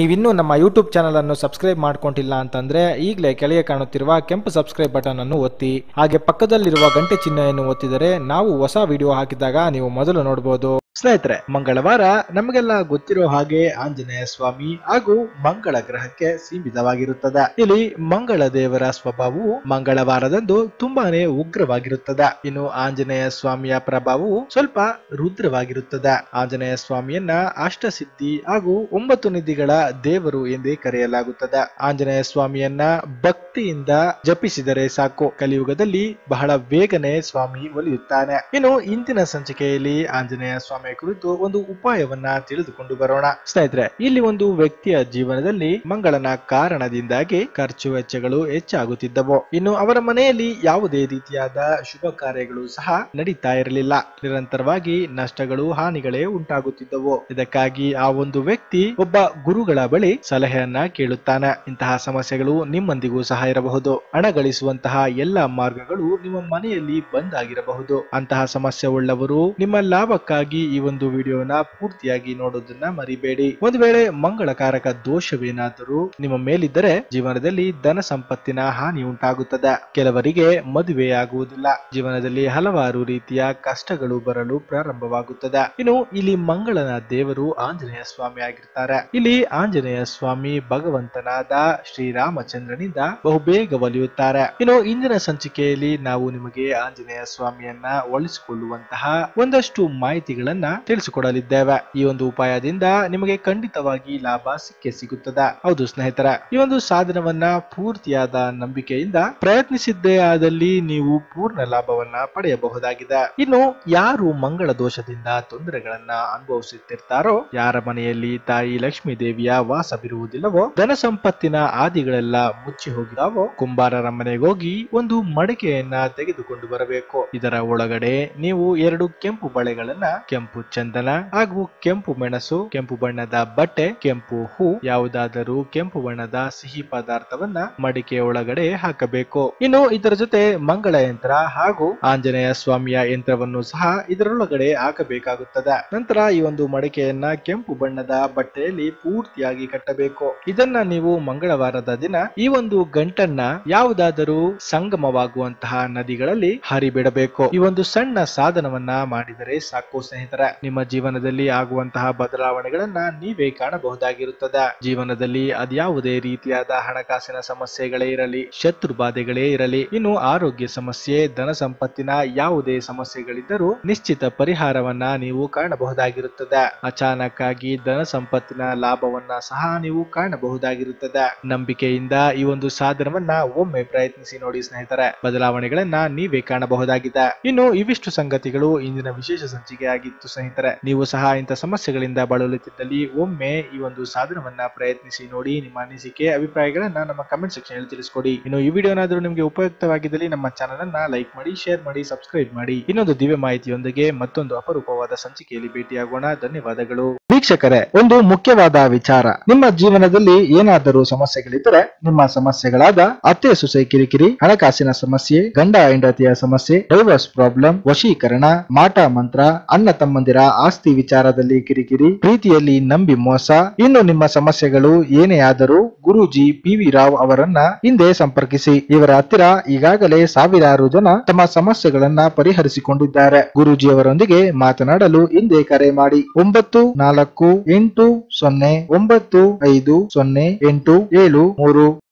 ನೀವಿನ್ನೂ ನಮ್ಮ YouTube channel ಅನ್ನು ಸಬ್ಸ್ಕ್ರೈಬ್ ಮಾಡ್ಕೊಂಡಿಲ್ಲ ಅಂತಂದ್ರೆ ಈಗಲೇ ಕೆಳಗೆ ಕಾಣುತ್ತಿರುವ ಕೆಂಪು ಸಬ್ಸ್ಕ್ರೈಬ್ ಬಟನ್ ಅನ್ನು ಒತ್ತಿ, ಹಾಗೆ ಪಕ್ಕದಲ್ಲಿರುವ ಗಂಟೆ ಚಿಹ್ನೆಯನ್ನು ಒತ್ತಿದರೆ ನಾವು ಹೊಸ ವಿಡಿಯೋ ಹಾಕಿದಾಗ ನೀವು ಮೊದಲು ನೋಡಬಹುದು. ಸ್ನೇಹಿತರೆ, ಮಂಗಳವಾರ ನಮಗೆಲ್ಲ ಗೊತ್ತಿರೋ ಹಾಗೆ ಆಂಜನೇಯ ಸ್ವಾಮಿ ಹಾಗೂ ಮಂಗಳ ಗ್ರಹಕ್ಕೆ ಸೀಮಿತವಾಗಿರುತ್ತದೆ. ಇಲ್ಲಿ ಮಂಗಳ ದೇವರ ಸ್ವಭಾವವು ಮಂಗಳವಾರದಂದು ತುಂಬಾನೇ ಉಗ್ರವಾಗಿರುತ್ತದೆ. ಇನ್ನು ಆಂಜನೇಯ ಸ್ವಾಮಿಯ ಪ್ರಭಾವವು ಸ್ವಲ್ಪ ರುದ್ರವಾಗಿರುತ್ತದೆ. ಆಂಜನೇಯ ಸ್ವಾಮಿಯನ್ನ ಅಷ್ಟಸಿದ್ಧಿ ಹಾಗೂ 9 ನಿಧಿಗಳ ದೇವರು ಎಂದೇ ಕರೆಯಲಾಗುತ್ತದೆ. ಆಂಜನೇಯ ಸ್ವಾಮಿಯನ್ನ ಭಕ್ತಿಯಿಂದ ಜಪಿಸಿದರೆ ಸಾಕು, ಕಲಿಯುಗದಲ್ಲಿ ಬಹಳ ಬೇಗನೆ ಸ್ವಾಮಿ ಒಲಿಯುತ್ತಾನೆ. ಇನ್ನು ಇಂದಿನ ಸಂಚಿಕೆಯಲ್ಲಿ ಆಂಜನೇಯ ಸ್ವಾಮಿ ಕುರಿತು ಒಂದು ಉಪಾಯವನ್ನ ತಿಳಿದುಕೊಂಡು ಬರೋಣ. ಸ್ನೇಹಿತರೆ, ಇಲ್ಲಿ ಒಂದು ವ್ಯಕ್ತಿಯ ಜೀವನದಲ್ಲಿ ಮಂಗಳನ ಕಾರಣದಿಂದಾಗಿ ಖರ್ಚು ವೆಚ್ಚಗಳು ಹೆಚ್ಚಾಗುತ್ತಿದ್ದವು. ಇನ್ನು ಅವರ ಮನೆಯಲ್ಲಿ ಯಾವುದೇ ರೀತಿಯಾದ ಶುಭ ಕಾರ್ಯಗಳು ಸಹ ನಡೀತಾ ಇರಲಿಲ್ಲ. ನಿರಂತರವಾಗಿ ನಷ್ಟಗಳು, ಹಾನಿಗಳೇ ಉಂಟಾಗುತ್ತಿದ್ದವು. ಇದಕ್ಕಾಗಿ ಆ ಒಂದು ವ್ಯಕ್ತಿ ಒಬ್ಬ ಗುರುಗಳ ಬಳಿ ಸಲಹೆಯನ್ನ ಕೇಳುತ್ತಾನೆ. ಇಂತಹ ಸಮಸ್ಯೆಗಳು ನಿಮ್ಮಂದಿಗೂ ಸಹ ಇರಬಹುದು. ಹಣ ಗಳಿಸುವಂತಹ ಎಲ್ಲಾ ಮಾರ್ಗಗಳು ನಿಮ್ಮ ಮನೆಯಲ್ಲಿ ಬಂದ್ ಆಗಿರಬಹುದು. ಅಂತಹ ಸಮಸ್ಯೆ ಉಳ್ಳವರು ನಿಮ್ಮ ಲಾಭಕ್ಕಾಗಿ ಈ ಒಂದು ವಿಡಿಯೋನ ಪೂರ್ತಿಯಾಗಿ ನೋಡೋದನ್ನ ಮರಿಬೇಡಿ. ಒಂದು ವೇಳೆ ಮಂಗಳಕಾರಕ ದೋಷವೇನಾದರೂ ನಿಮ್ಮ ಮೇಲಿದ್ದರೆ ಜೀವನದಲ್ಲಿ ಧನ ಸಂಪತ್ತಿನ ಹಾನಿ ಉಂಟಾಗುತ್ತದೆ. ಕೆಲವರಿಗೆ ಮದುವೆಯಾಗುವುದಿಲ್ಲ. ಜೀವನದಲ್ಲಿ ಹಲವಾರು ರೀತಿಯ ಕಷ್ಟಗಳು ಬರಲು ಪ್ರಾರಂಭವಾಗುತ್ತದೆ. ಇನ್ನು ಇಲ್ಲಿ ಮಂಗಳನ ದೇವರು ಆಂಜನೇಯ ಸ್ವಾಮಿ ಆಗಿರ್ತಾರೆ. ಇಲ್ಲಿ ಆಂಜನೇಯ ಸ್ವಾಮಿ ಭಗವಂತನಾದ ಶ್ರೀರಾಮಚಂದ್ರನಿಂದ ಬಹುಬೇಗ ಒಲಿಯುತ್ತಾರೆ. ಇನ್ನು ಇಂದಿನ ಸಂಚಿಕೆಯಲ್ಲಿ ನಾವು ನಿಮಗೆ ಆಂಜನೇಯ ಸ್ವಾಮಿಯನ್ನ ಒಲಿಸಿಕೊಳ್ಳುವಂತಹ ಒಂದಷ್ಟು ಮಾಹಿತಿಗಳನ್ನ ತಿಳಿಸಿಕೊಡಲಿದ್ದೇವೆ. ಈ ಒಂದು ಉಪಾಯದಿಂದ ನಿಮಗೆ ಖಂಡಿತವಾಗಿ ಲಾಭ ಸಿಗುತ್ತದೆ. ಹೌದು ಸ್ನೇಹಿತರೆ, ಈ ಒಂದು ಸಾಧನವನ್ನ ಪೂರ್ತಿಯಾದ ನಂಬಿಕೆಯಿಂದ ಪ್ರಯತ್ನಿಸಿದ್ದೇ ಆದಲ್ಲಿ ನೀವು ಪೂರ್ಣ ಲಾಭವನ್ನ ಪಡೆಯಬಹುದಾಗಿದೆ. ಇನ್ನು ಯಾರು ಮಂಗಳ ದೋಷದಿಂದ ತೊಂದರೆಗಳನ್ನ ಅನುಭವಿಸುತ್ತಿರ್ತಾರೋ, ಯಾರ ಮನೆಯಲ್ಲಿ ತಾಯಿ ಲಕ್ಷ್ಮೀ ದೇವಿಯ ವಾಸವಿರುವುದಿಲ್ಲವೋ, ಧನ ಸಂಪತ್ತಿನ ಆದಿಗಳೆಲ್ಲ ಮುಚ್ಚಿ ಹೋಗಿದಾವೋ, ಕುಂಬಾರರ ಮನೆಗೆ ಹೋಗಿ ಒಂದು ಮಡಿಕೆಯನ್ನ ತೆಗೆದುಕೊಂಡು ಬರಬೇಕು. ಇದರ ಒಳಗಡೆ ನೀವು 2 ಕೆಂಪು ಬಳೆಗಳನ್ನ, ಕೆಂಪು ಚಂದನ ಹಾಗೂ ಕೆಂಪು ಮೆಣಸು, ಕೆಂಪು ಬಣ್ಣದ ಬಟ್ಟೆ, ಕೆಂಪು ಹೂ, ಯಾವುದಾದರೂ ಕೆಂಪು ಬಣ್ಣದ ಸಿಹಿ ಪದಾರ್ಥವನ್ನ ಮಡಿಕೆ ಒಳಗಡೆ ಹಾಕಬೇಕು. ಇನ್ನು ಇದರ ಜೊತೆ ಮಂಗಳ ಯಂತ್ರ ಹಾಗೂ ಆಂಜನೇಯ ಸ್ವಾಮಿಯ ಯಂತ್ರವನ್ನು ಸಹ ಇದರೊಳಗಡೆ ಹಾಕಬೇಕಾಗುತ್ತದೆ. ನಂತರ ಈ ಒಂದು ಮಡಿಕೆಯನ್ನ ಕೆಂಪು ಬಣ್ಣದ ಬಟ್ಟೆಯಲ್ಲಿ ಪೂರ್ತಿಯಾಗಿ ಕಟ್ಟಬೇಕು. ಇದನ್ನ ನೀವು ಮಂಗಳವಾರದ ದಿನ ಈ ಒಂದು ಗಂಟನ್ನ ಯಾವುದಾದರೂ ಸಂಗಮವಾಗುವಂತಹ ನದಿಗಳಲ್ಲಿ ಹರಿಬಿಡಬೇಕು. ಈ ಒಂದು ಸಣ್ಣ ಸಾಧನವನ್ನ ಮಾಡಿದರೆ ಸಾಕು ಸ್ನೇಹಿತರೆ, ನಿಮ್ಮ ಜೀವನದಲ್ಲಿ ಆಗುವಂತಹ ಬದಲಾವಣೆಗಳನ್ನ ನೀವೇ ಕಾಣಬಹುದಾಗಿರುತ್ತದೆ. ಜೀವನದಲ್ಲಿ ಅದ್ಯಾವುದೇ ರೀತಿಯಾದ ಹಣಕಾಸಿನ ಸಮಸ್ಯೆಗಳೇ ಇರಲಿ, ಶತ್ರು ಬಾಧೆಗಳೇ ಇರಲಿ, ಇನ್ನು ಆರೋಗ್ಯ ಸಮಸ್ಯೆ, ಧನ ಸಂಪತ್ತಿನ ಯಾವುದೇ ಸಮಸ್ಯೆಗಳಿದ್ದರೂ ನಿಶ್ಚಿತ ಪರಿಹಾರವನ್ನ ನೀವು ಕಾಣಬಹುದಾಗಿರುತ್ತದೆ. ಅಚಾನಕ್ ಆಗಿ ಧನ ಸಂಪತ್ತಿನ ಲಾಭವನ್ನ ಸಹ ನೀವು ಕಾಣಬಹುದಾಗಿರುತ್ತದೆ. ನಂಬಿಕೆಯಿಂದ ಈ ಒಂದು ಸಾಧನವನ್ನ ಒಮ್ಮೆ ಪ್ರಯತ್ನಿಸಿ ನೋಡಿ ಸ್ನೇಹಿತರೆ, ಬದಲಾವಣೆಗಳನ್ನ ನೀವೇ ಕಾಣಬಹುದಾಗಿದೆ. ಇನ್ನು ಇವಿಷ್ಟು ಸಂಗತಿಗಳು ಇಂದಿನ ವಿಶೇಷ ಸಂಚಿಕೆ ಆಗಿತ್ತು ಸ್ನೇಹಿತರೆ. ನೀವು ಸಹ ಇಂಥ ಸಮಸ್ಯೆಗಳಿಂದ ಬಳಲುತ್ತಿದ್ದಲ್ಲಿ ಒಮ್ಮೆ ಈ ಒಂದು ಸಾಧನವನ್ನ ಪ್ರಯತ್ನಿಸಿ ನೋಡಿ. ನಿಮ್ಮ ಅನಿಸಿಕೆ, ಅಭಿಪ್ರಾಯಗಳನ್ನ ನಮ್ಮ ಕಮೆಂಟ್ ಸೆಕ್ಷನ್ ಅಲ್ಲಿ ತಿಳಿಸ್ಕೊಡಿ. ಇನ್ನು ಈ ವಿಡಿಯೋ ಏನಾದರೂ ನಿಮಗೆ ಉಪಯುಕ್ತವಾಗಿದ್ದಲ್ಲಿ ನಮ್ಮ ಚಾನೆಲ್ ಅನ್ನ ಲೈಕ್ ಮಾಡಿ, ಶೇರ್ ಮಾಡಿ, ಸಬ್ಸ್ಕ್ರೈಬ್ ಮಾಡಿ. ಇನ್ನೊಂದು ದಿವ್ಯ ಮಾಹಿತಿಯೊಂದಿಗೆ ಮತ್ತೊಂದು ಅಪರೂಪವಾದ ಸಂಚಿಕೆಯಲ್ಲಿ ಭೇಟಿಯಾಗೋಣ. ಧನ್ಯವಾದಗಳು ವೀಕ್ಷಕರೇ. ಒಂದು ಮುಖ್ಯವಾದ ವಿಚಾರ, ನಿಮ್ಮ ಜೀವನದಲ್ಲಿ ಏನಾದರೂ ಸಮಸ್ಯೆಗಳಿದ್ದರೆ, ನಿಮ್ಮ ಸಮಸ್ಯೆಗಳಾದ ಅತ್ತೆ ಸೊಸೆ ಕಿರಿಕಿರಿ, ಹಣಕಾಸಿನ ಸಮಸ್ಯೆ, ಗಂಡ ಹೆಂಡತಿಯ ಸಮಸ್ಯೆ, ಡೈವರ್ಸ್ ಪ್ರಾಬ್ಲಮ್, ವಶೀಕರಣ, ಮಾಟ ಮಂತ್ರ, ಅಣ್ಣ ತಮ್ಮಂದಿರ ಆಸ್ತಿ ವಿಚಾರದಲ್ಲಿ ಕಿರಿಕಿರಿ, ಪ್ರೀತಿಯಲ್ಲಿ ನಂಬಿ ಮೋಸ, ಇನ್ನು ನಿಮ್ಮ ಸಮಸ್ಯೆಗಳು ಏನೇ ಆದರೂ ಗುರೂಜಿ PV ರಾವ್ ಅವರನ್ನ ಹಿಂದೆ ಸಂಪರ್ಕಿಸಿ. ಇವರ ಹತ್ತಿರ ಈಗಾಗಲೇ ಸಾವಿರಾರು ಜನ ತಮ್ಮ ಸಮಸ್ಯೆಗಳನ್ನ ಪರಿಹರಿಸಿಕೊಂಡಿದ್ದಾರೆ. ಗುರೂಜಿ ಅವರೊಂದಿಗೆ ಮಾತನಾಡಲು ಹಿಂದೆ ಕರೆ ಮಾಡಿ 9480950873.